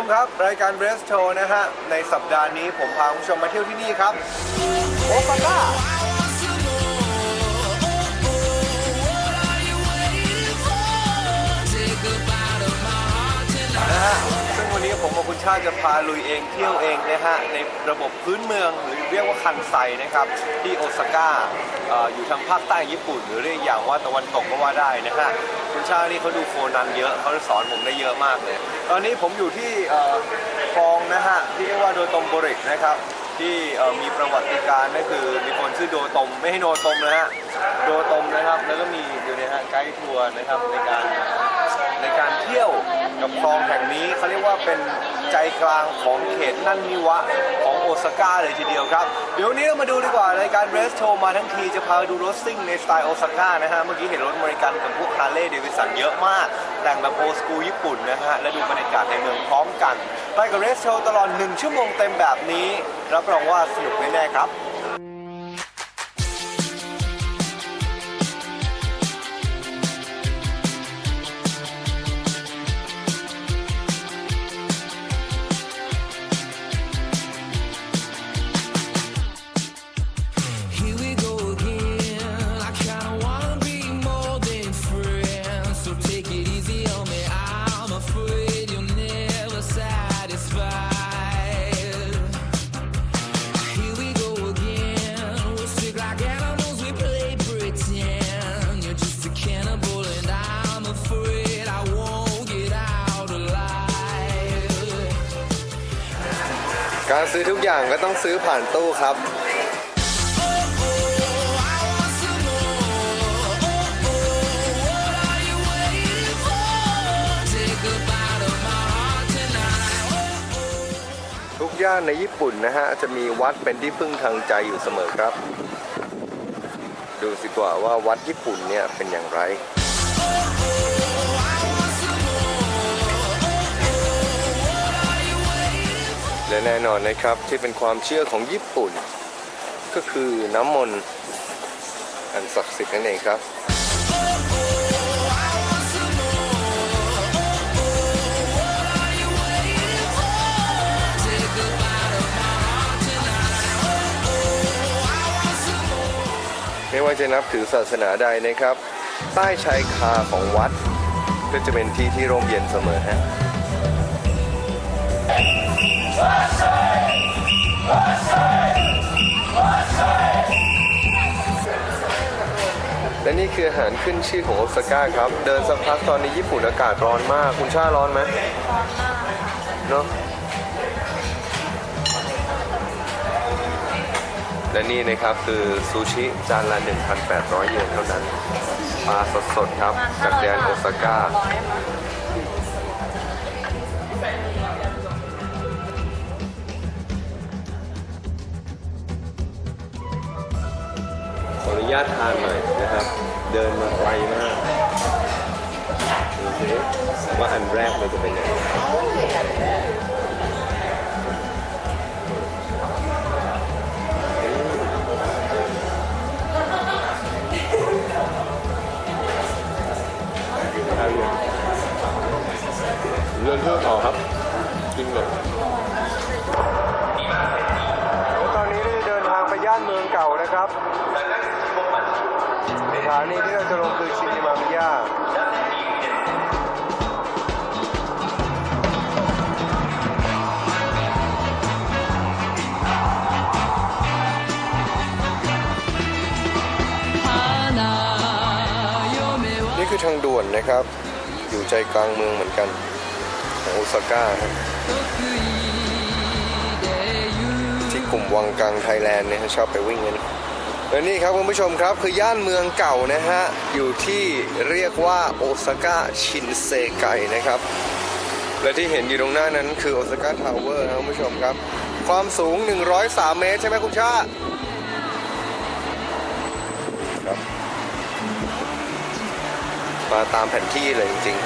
ครับรายการเรสโชว์นะฮะในสัปดาห์นี้ผมพาคุณผู้ชมมาเที่ยวที่นี่ครับโอซาก้านะฮะซึ่งวันนี้ผมกับคุณชาติจะพาลุยเองเที่ยวเองนะฮะในระบบพื้นเมืองหรือเรียกว่าคันไซนะครับที่โอซาก้าอยู่ทางภาคใต้ญี่ปุ่นหรือเรียกอย่างว่าตะวันตกก็ว่าได้นะฮะคุณชาตินี่เขาดูโคนันเยอะเขาสอนผมได้เยอะมากเลยตอนนี้ผมอยู่ที่คลองนะฮะที่เรียกว่าโดโตมโบริกนะครับที่มีประวัติการนั่นคือมีคนชื่อโดตมไม่ให้โนตมนะฮะโดตมนะครับแล้วก็มีอยู่เนี่ยฮะไกด์ทัวร์นะครับในการเที่ยวกับคลองแห่งนี้เขาเรียกว่าเป็นใจกลางของเขตนันนิวะของโอซาก้าเลยทีเดียวครับเดี๋ยวนี้เรามาดูดีกว่าในการเรสโชว์มาทั้งทีจะพาดูรถซิ่งในสไตล์โอซาก้านะฮะเมื่อกี้เห็นรถอเมริกันกับพวกฮาร์เลย์เดวิสันเยอะมากแต่งแบบโอสกูญี่ปุ่นนะฮะและดูบรรยากาศในเมืองพร้อมกันไปกับเรสโชว์ตลอด1 ชั่วโมงเต็มแบบนี้รับรองว่าสนุกแน่ๆครับการซื้อทุกอย่างก็ต้องซื้อผ่านตู้ครับทุกย่านในญี่ปุ่นนะฮะจะมีวัดเป็นที่พึ่งทางใจอยู่เสมอครับดูสิกว่าว่าวัดญี่ปุ่นเนี่ยเป็นอย่างไรและแน่นอนนะครับที่เป็นความเชื่อของญี่ปุ่นก็คือน้ำมนต์อันศักดิ์สิทธิ์นั่นเองครับไม่ว่าจะนับถือศาสนาใดนะครับใต้ชายคาของวัดก็จะเป็นที่ที่ร่มเย็นเสมอฮะและนี่คืออาหารขึ้นชื่อของโอซาก้าครับเดินสักพักตอนนี้ญี่ปุ่นอากาศร้อนมากคุณชาร้อนไหมร้อนมากเนาะและนี่นะครับคือซูชิจานละ 1,800 เยนเท่านั้นปลาสดๆครับจากแดนโอซาก้าขออนุญาตทานหน่อยนะครับเดินมาไกลมากดูสิว่าอันแรกมันจะเป็นยังไงเลื่อนเพื่อต่อครับกินก่อนตอนนี้เราจะเดินทางไปย่านเมืองเก่านะครับสถานีที่เราจะลงคือชินิมามิยะนี่คือทางด่วนนะครับอยู่ใจกลางเมืองเหมือนกันของโอซาก้าที่กลุ่มวังกังไทยแลนด์เนี่ยชอบไปวิ่งกันและนี่ครับคุณผู้ชมครับคือย่านเมืองเก่านะฮะอยู่ที่เรียกว่าโอซาก้าชินเซไกนะครับและที่เห็นอยู่ตรงหน้านั้นคือโอซาก้าทาวเวอร์นะคุณผู้ชมครับความสูง103 เมตรใช่ไหมคุณชาครับมาตามแผนที่เลยจริงๆ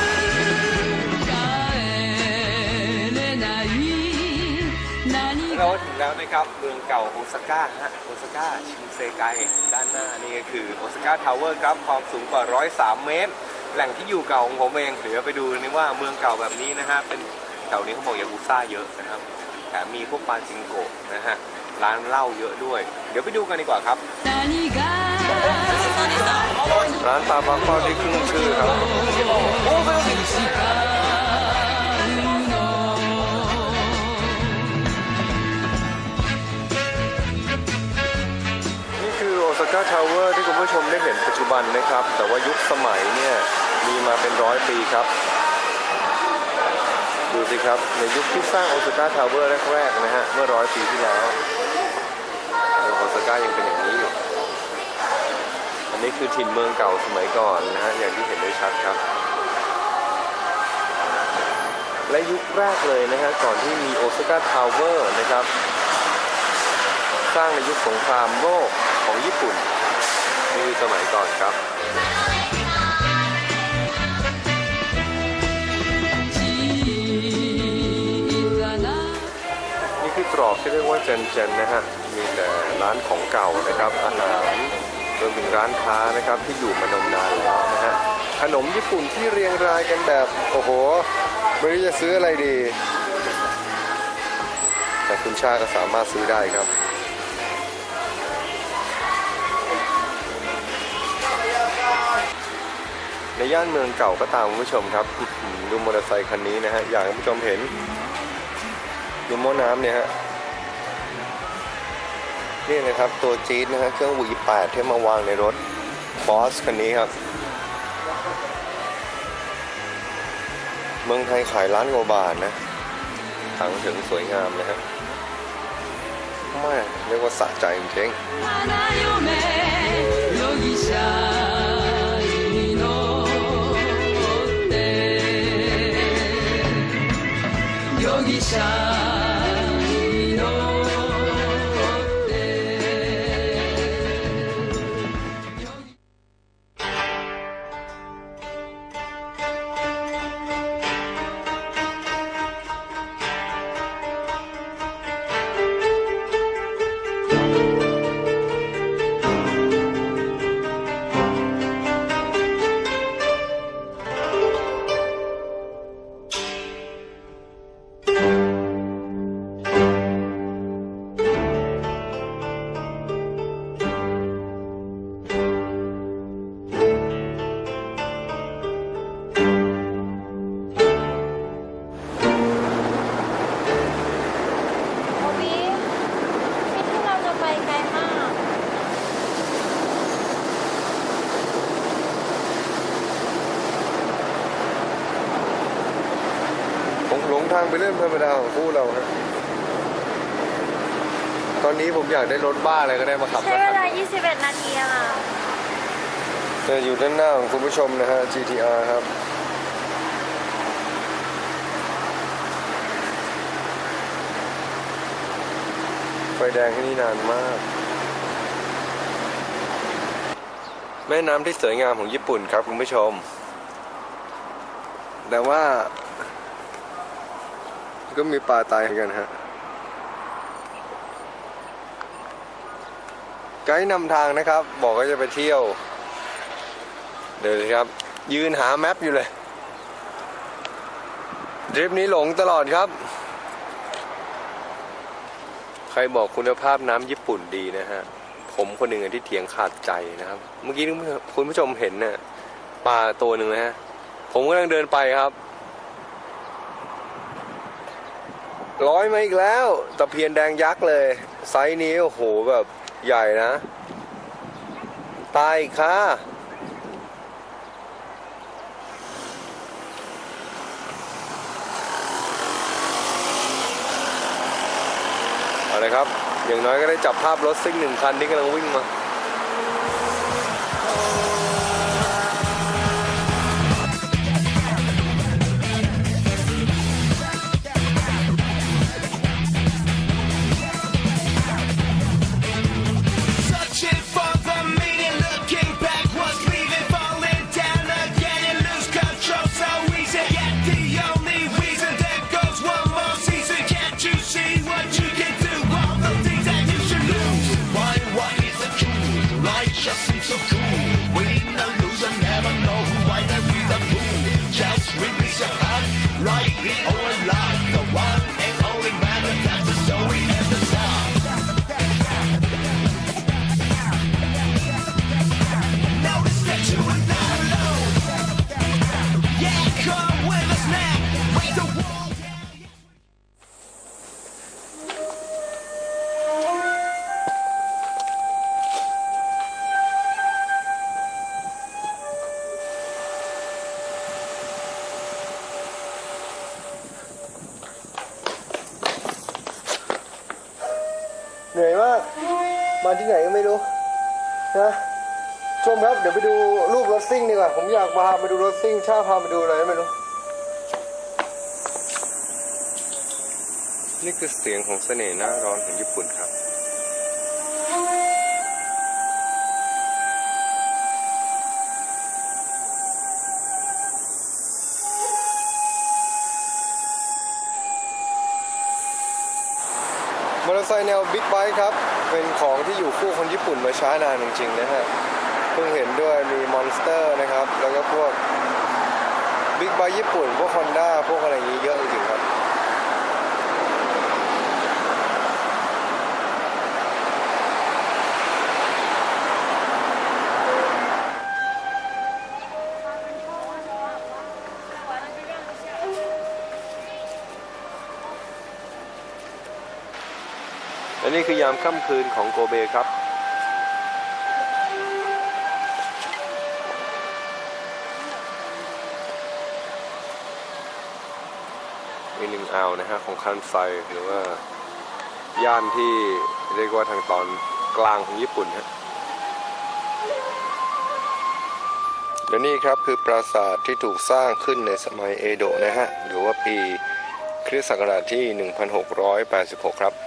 เรามาถึงแล้วนะครับเมืองเก่าโอซาก้าฮะโอซาก้าชินเซไกด้านหน้านี่ก็คือโอซาก้าทาวเวอร์ครับความสูงกว่า103 เมตรแหล่งที่อยู่เก่าของผมเองเดี๋ยวไปดูนี่ว่าเมืองเก่าแบบนี้นะฮะเป็นแถวนี้เขาบอกยากุซ่าเยอะนะครับแถมมีพวกปาจิงโกะนะฮะร้านเหล้าเยอะด้วยเดี๋ยวไปดูกันดีกว่าครับร้านปลาปักเป้าที่ขึ้นชื่อครับนี่คือโอซาก้าทาวเวอร์ที่คุณผู้ชมได้เห็นปัจจุบันนะครับแต่ว่ายุคสมัยเนี่ยมีมาเป็น100 ปีครับดูสิครับในยุคที่สร้างโอซาก้าทาวเวอร์แรกๆนะฮะเมื่อ100 ปีที่แล้วโอซาก้ายังเป็นอย่างนี้อยู่อันนี้คือถิ่นเมืองเก่าสมัยก่อนนะฮะอย่างที่เห็นได้ชัดครับและยุคแรกเลยนะฮะก่อนที่มีโอซาก้าทาวเวอร์นะครับสร้างในยุคสงครามโลกของญี่ปุ่นนี่คือสมัยก่อนครับนี่คือตรอกที่เรียกว่าเจนนะฮะมีแต่ร้านของเก่านะครับอาหารรวมถึงร้านค้านะครับที่อยู่มานมนานแล้วนะฮะขนมญี่ปุ่นที่เรียงรายกันแบบโอ้โหไม่รู้จะซื้ออะไรดีแต่คุณชาก็สามารถซื้อได้ครับในย่านเมืองเก่าก็ตามคุณผู้ชมครับดูมอเตอร์ไซค์คันนี้นะฮะอยากให้คุณผู้ชมเห็นดูหม้อน้ำเนี่ยฮะนี่นะครับตัวจี๊ดนะฮะเครื่อง V8 ที่มาวางในรถบอสคันนี้ครับเมืองไทยขายล้านกว่าบาทนะถังถึงสวยงามนะฮะไม่เรียกว่าสะใจจริงหลงทางไปเรื่องธรรมดาของคู่เราฮะตอนนี้ผมอยากได้รถบ้าอะไรก็ได้มาขับใช้เวลา21 นาทีอะจะอยู่ด้านหน้าของคุณผู้ชมนะฮะ GTR ครับไฟแดงที่นี่นานมากแม่น้ำที่สวยงามของญี่ปุ่นครับคุณผู้ชมแต่ว่าก็มีปลาตายกันฮะไกด์นำทางนะครับบอกว่าจะไปเที่ยวเดี๋ยวครับยืนหาแมปอยู่เลยทริปนี้หลงตลอดครับใครบอกคุณภาพน้ำญี่ปุ่นดีนะฮะผมคนหนึ่งที่เถียงขาดใจนะครับเมื่อกี้คุณผู้ชมเห็นน่ะปลาตัวหนึ่งนะฮะผมกำลังเดินไปครับลอยมาอีกแล้วตะเพียนแดงยักษ์เลยไซส์นี้โอ้โหแบบใหญ่นะตายค่ะเอาเลยครับอย่างน้อยก็ได้จับภาพรถซิ่ง1 คันที่กำลังวิ่งมาเหนื่อยมากมาที่ไหนก็ไม่รู้นะชมครับเดี๋ยวไปดูรูปรถซิ่งดีกว่าผมอยากพามาดูรถซิ่งชาพามาดูอะไรไม่รู้นี่คือเสียงของเสน่ห์หน้าร้อนของญี่ปุ่นครับมอเตอร์ไซค์แนวบิ๊กไบค์ครับเป็นของที่อยู่คู่คนญี่ปุ่นมาช้านานจริงๆนะฮะเพิ่งเห็นด้วยมีมอนสเตอร์นะครับแล้วก็พวกบิ๊กไบค์ญี่ปุ่นพวกฮอนด้าพวกอะไรอย่างนี้เยอะจริงๆครับและนี่คือยามค่ำคืนของโกเบครับมีหนึ่งอ่าวนะฮะของคันไซหรือว่าย่านที่เรียกว่าทางตอนกลางของญี่ปุ่นฮะและนี่ครับคือปราสาทที่ถูกสร้างขึ้นในสมัยเอโดะนะฮะหรือว่าปีคริสต์ศักราชที่ 1686 ครับ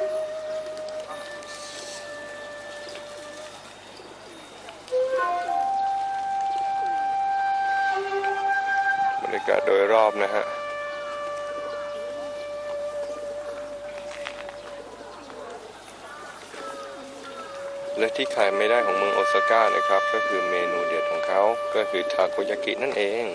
บรรยากาศโดยรอบนะฮะและที่ขายไม่ได้ของเมืองโอซาก้านะครับก็คือเมนูเด็ดของเขาก็คือทาโกยากินั่นเอง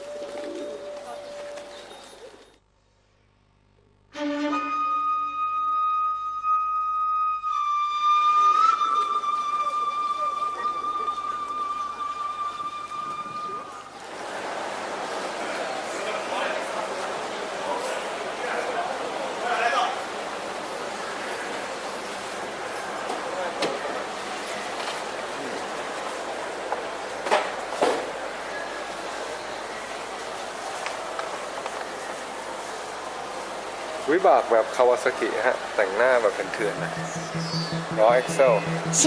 วิบากแบบคาวาซากิฮะแต่งหน้าแบบเถื่อนๆนะล้อเอ็กเซล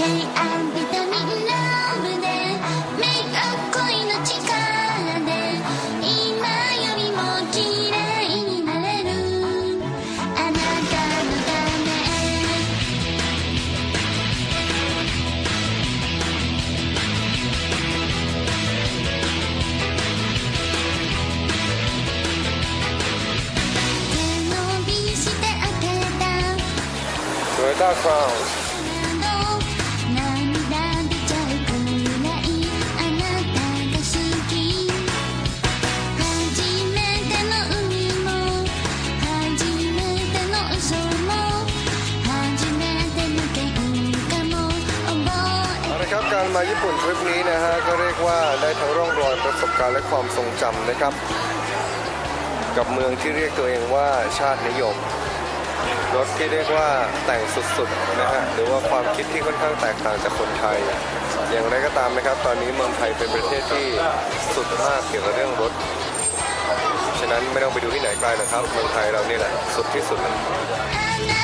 โตโยต้าคราวน์การมาญี่ปุ่นทริปนี้นะฮะก็เรียกว่าได้ทั้งร่องรอยประสบการณ์และความทรงจำนะครับกับเมืองที่เรียกตัวเองว่าชาตินิยมรถที่เรียกว่าแต่งสุดๆนะฮะหรือว่าความคิดที่ค่อนข้างแตกต่างจากคนไทยอย่างไรก็ตามนะครับตอนนี้เมืองไทยเป็นประเทศที่สุดมากเกี่ยวกับเรื่องรถฉะนั้นไม่ต้องไปดูที่ไหนไกลนะครับเมืองไทยเรานี่แหละสุดที่สุด